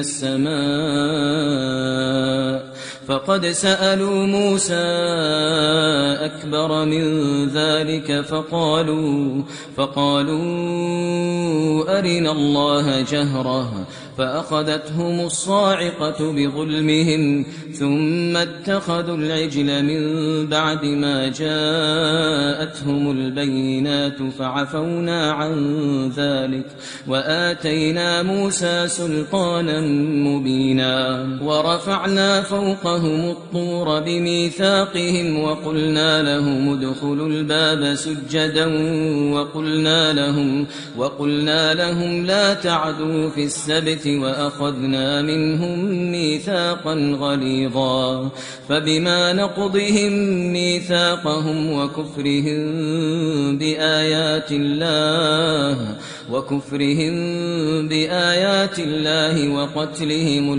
السماء فقد سألوا موسى أكبر من ذلك فقالوا فقالوا أرنا الله جهرة فأخذتهم الصاعقة بظلمهم ثم اتخذوا العجل من بعد ما جاءتهم البينات فعفونا عن ذلك وآتينا موسى سلطانا مبينا ورفعنا فوقهم الطور بميثاقهم وقلنا لهم ادخلوا الباب سجدا وقلنا لهم وقلنا لهم لا تعدوا في السبت وأخذنا منهم ميثاقا غليظا فبما نقضهم ميثاقهم وكفرهم بآيات الله وكفرهم بآيات الله وقتلهم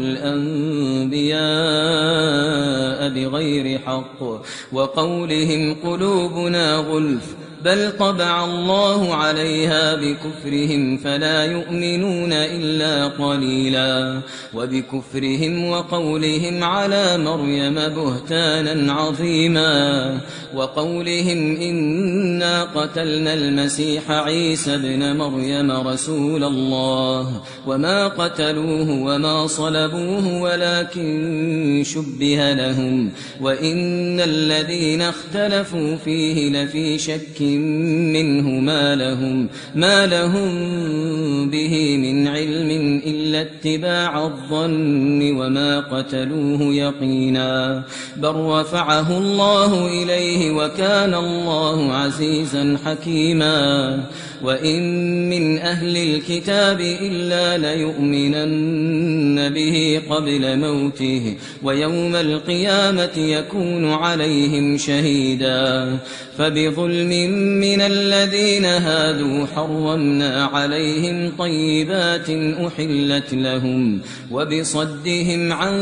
الأنبياء بغير حق وقولهم قلوبنا غلف بل طبع الله عليها بكفرهم فلا يؤمنون إلا قليلا وبكفرهم وقولهم على مريم بهتانا عظيما وقولهم إنا قتلنا المسيح عيسى ابن مريم رسول الله وما قتلوه وما صلبوه ولكن شبه لهم وإن الذين اختلفوا فيه لفي شك منه ما لهم, ما لهم به من علم إلا اتباع الظن وما قتلوه يقينا بل رفعه الله إليه وكان الله عزيزا حكيما وإن من أهل الكتاب إلا ليؤمنن به قبل موته ويوم القيامة يكون عليهم شهيدا فبظلم من الذين هادوا حرمنا عليهم طيبات أحلت لهم وبصدهم عن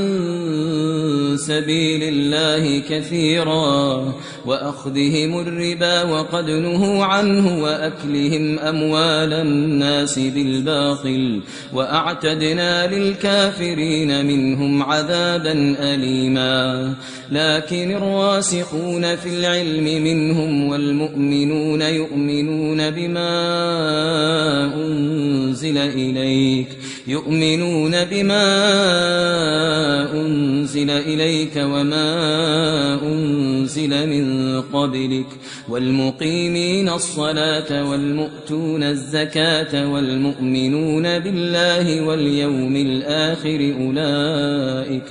سبيل الله كثيرا وأخذهم الربا وقد نهوا عنه وأكلهم أموال الناس بالباطل وأعتدنا للكافرين منهم عذابا أليما لكن الراسخون في العلم منهم والمؤمنون يؤمنون بما أنزل إليك يؤمنون بما أنزل إليك وما أنزل من قبلك والمقيمين الصلاة والمؤتون الزكاة والمؤمنون بالله واليوم الآخر أولئك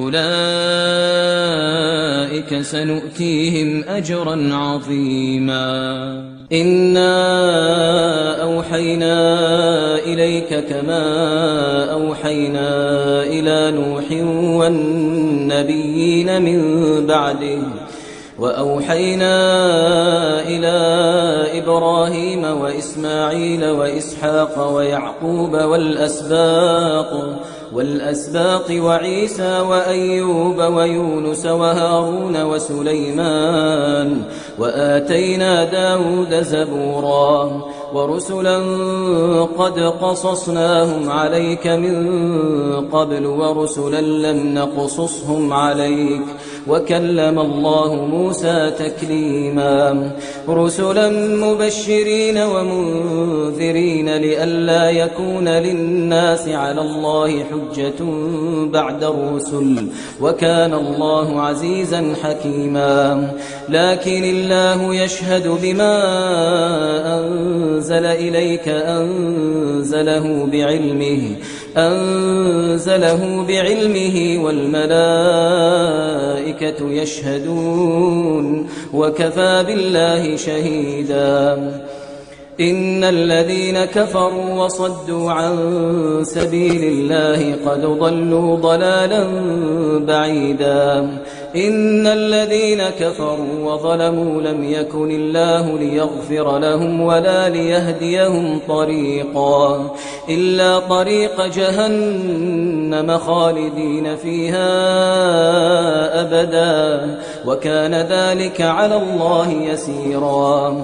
أولئك سنؤتيهم أجرا عظيما إنا أوحينا إليك كما أوحينا إلى نوح والنبيين من بعده وأوحينا إلى إبراهيم وإسماعيل وإسحاق ويعقوب والأسباط والأسباط وعيسى وأيوب ويونس وهارون وسليمان وآتينا داود زبورا ورسلا قد قصصناهم عليك من قبل ورسلا لم نقصصهم عليك وكلم الله موسى تكليما رسلا مبشرين ومنذرين لئلا يكون للناس على الله حجة بعد الرسل وكان الله عزيزا حكيما لكن الله يشهد بما أنزل إليك أنزله بعلمه أنزله بعلمه والملائكة يشهدون وكفى بالله شهيدا إن الذين كفروا وصدوا عن سبيل الله قد ضلوا ضلالا بعيدا إن الذين كفروا وظلموا لم يكن الله ليغفر لهم ولا ليهديهم طريقا إلا طريق جهنم خالدين فيها أبدا وكان ذلك على الله يسيرا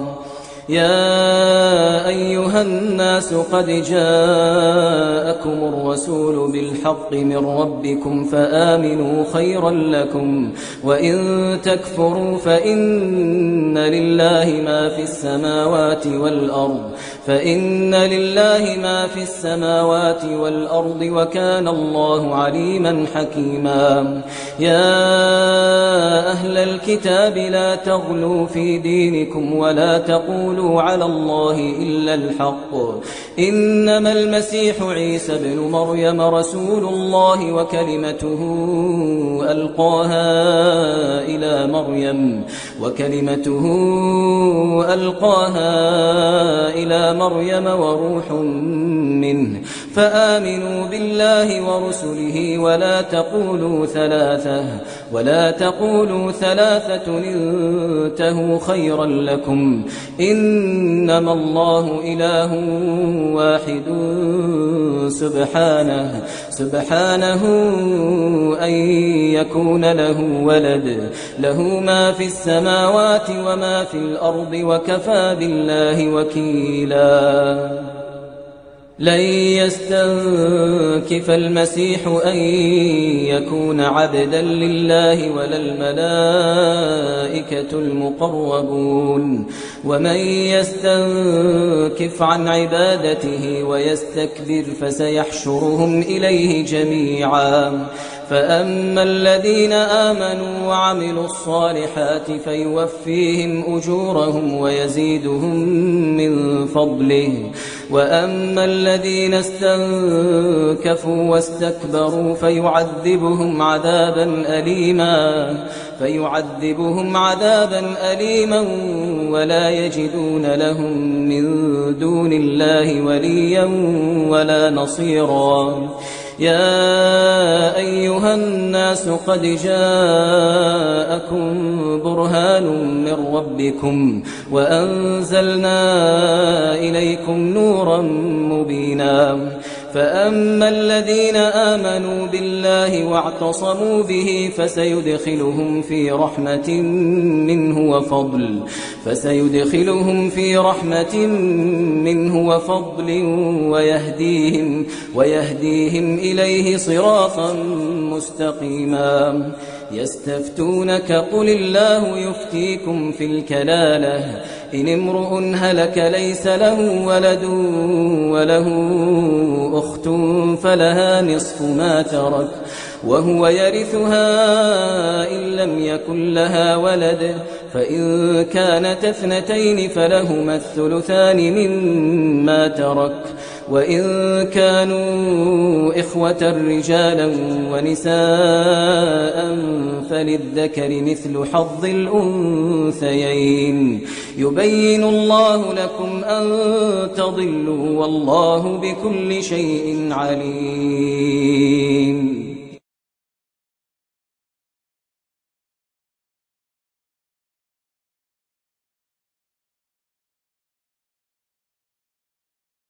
يا أيها الناس قد جاءكم الرسول بالحق من ربكم فآمنوا خيرا لكم وإن تكفروا فإن لله ما في السماوات والأرض فإن لله ما في السماوات والأرض وكان الله عليما حكيما يا أهل الكتاب لا تغلوا في دينكم ولا تقولوا على الله إلا الحق إنما المسيح عيسى بن مريم رسول الله وكلمته ألقاها إلى مريم وكلمته ألقاها إلى مريم وروح منه فآمنوا بالله ورسله ولا تقولوا ثلاثة ولا تقولوا ثلاثة انتهوا خيرا لكم إنما الله إله واحد سبحانه سبحانه أن يكون له ولد له ما في السماوات وما في الأرض وكفى بالله وكيلا لن يستنكف المسيح أن يكون عبدا لله ولا الملائكة المقربون ومن يستنكف عن عبادته ويستكبر فسيحشرهم إليه جميعا فأما الذين آمنوا وعملوا الصالحات فيوفيهم أجورهم ويزيدهم من فضله وأما الذين استنكفوا واستكبروا فيعذبهم عذابا أليما فيعذبهم عذابا أليما ولا يجدون لهم من دون الله وليا ولا نصيرا يا أيها الناس قد جاءكم برهان من ربكم وأنزلنا إليكم نورا مبينا فأما الذين آمنوا بالله واعتصموا به فسيدخلهم في رحمة منه وفضل فسيدخلهم في رحمة منه وفضل ويهديهم ويهديهم إليه صراطا مستقيما يستفتونك قل الله يفتيكم في الكلالة إن امرؤ هلك ليس له ولد وله أخت فلها نصف ما ترك وهو يرثها إن لم يكن لها ولد فإن كانت اثنتين فلهما الثلثان مما ترك وإن كانوا إخوة رجالا ونساء فللذكر مثل حظ الأنثيين يبين الله لكم أن تضلوا والله بكل شيء عليم.